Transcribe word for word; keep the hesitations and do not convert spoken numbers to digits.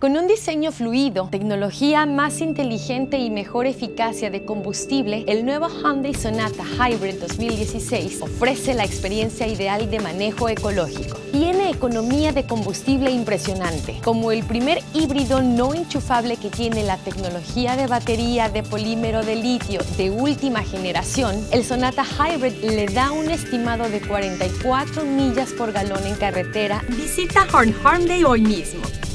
Con un diseño fluido, tecnología más inteligente y mejor eficacia de combustible, el nuevo Hyundai Sonata Hybrid dos mil dieciséis ofrece la experiencia ideal de manejo ecológico. Tiene economía de combustible impresionante, como el primer híbrido no enchufable que tiene la tecnología de batería de polímero de litio de última generación. El Sonata Hybrid le da un estimado de cuarenta y cuatro millas por galón en carretera. Visita Horn Hyundai hoy mismo.